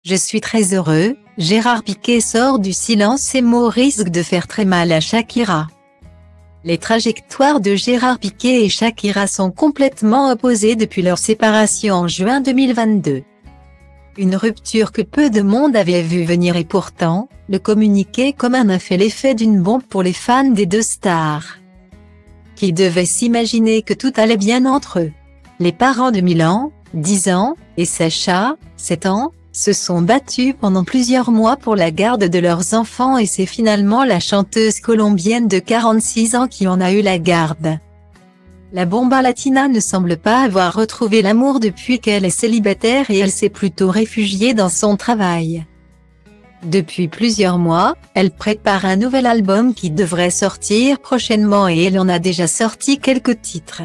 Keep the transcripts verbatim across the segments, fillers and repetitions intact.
Je suis très heureux, Gérard Piqué sort du silence. Ces mots risquent de faire très mal à Shakira. Les trajectoires de Gérard Piqué et Shakira sont complètement opposées depuis leur séparation en juin deux mille vingt-deux. Une rupture que peu de monde avait vu venir et pourtant, le communiqué commun a fait l'effet d'une bombe pour les fans des deux stars. Qui devaient s'imaginer que tout allait bien entre eux. Les parents de Milan, dix ans, et Sacha, sept ans, se sont battus pendant plusieurs mois pour la garde de leurs enfants et c'est finalement la chanteuse colombienne de quarante-six ans qui en a eu la garde. La bomba latina ne semble pas avoir retrouvé l'amour depuis qu'elle est célibataire et elle s'est plutôt réfugiée dans son travail. Depuis plusieurs mois, elle prépare un nouvel album qui devrait sortir prochainement et elle en a déjà sorti quelques titres.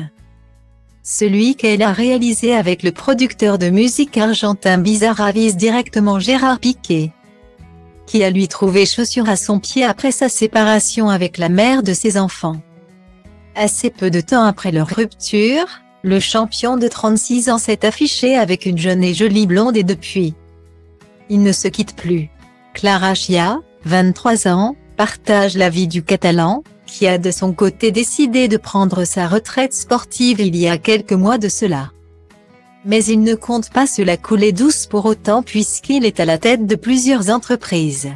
Celui qu'elle a réalisé avec le producteur de musique argentin Bizarra vise directement Gérard Piqué, qui a lui trouvé chaussure à son pied après sa séparation avec la mère de ses enfants. Assez peu de temps après leur rupture, le champion de trente-six ans s'est affiché avec une jeune et jolie blonde et depuis, ils ne se quittent plus. Clara Chia, vingt-trois ans, partage la vie du Catalan, qui a de son côté décidé de prendre sa retraite sportive il y a quelques mois de cela. Mais il ne compte pas se la couler douce pour autant puisqu'il est à la tête de plusieurs entreprises.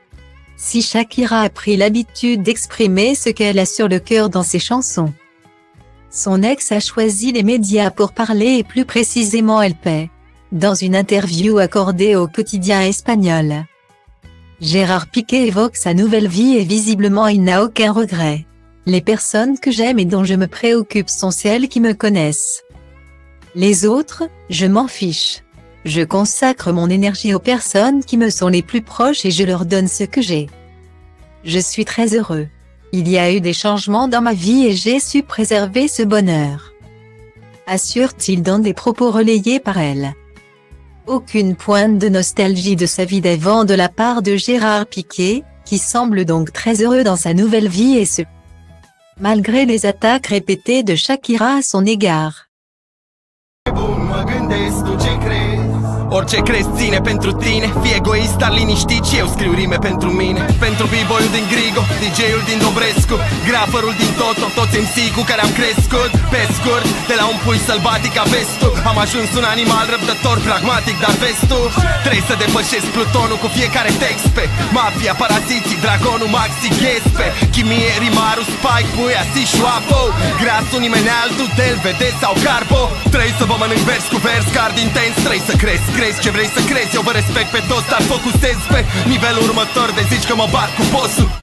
Si Shakira a pris l'habitude d'exprimer ce qu'elle a sur le cœur dans ses chansons, son ex a choisi les médias pour parler et plus précisément Elle paie. Dans une interview accordée au quotidien espagnol, Gérard Piqué évoque sa nouvelle vie et visiblement il n'a aucun regret. Les personnes que j'aime et dont je me préoccupe sont celles qui me connaissent. Les autres, je m'en fiche. Je consacre mon énergie aux personnes qui me sont les plus proches et je leur donne ce que j'ai. Je suis très heureux. Il y a eu des changements dans ma vie et j'ai su préserver ce bonheur. Assure-t-il dans des propos relayés par elle. Aucune pointe de nostalgie de sa vie d'avant de la part de Gérard Piqué, qui semble donc très heureux dans sa nouvelle vie et ce, malgré les attaques répétées de Shakira à son égard. Orice crezi ține pentru tine, fii egoist, dar liniștit și eu scriu rime pentru mine. Pentru b-boy-ul din Grigo, D J-ul din Dobrescu, graferul din Toto, toți M C cu care am crescut. Pe scurt, de la un pui sălbatic ca vestul, am ajuns un animal răbdător, pragmatic, dar vestul trebuie să depășesc plutonul cu fiecare text pe mafia, paraziții, dragonul, maxi, ghespe chimie, rimarul, spike, puia, si, șoapo grasul, nimeni altul, del, vede sau carbo. Trebuie să vă mănânc vers cu vers, card intens, trebuie să cresc. Crezi ce vrei să crezi, eu vă respect pe toți, dar focusez pe nivelul următor de zici că mă bat cu bossul.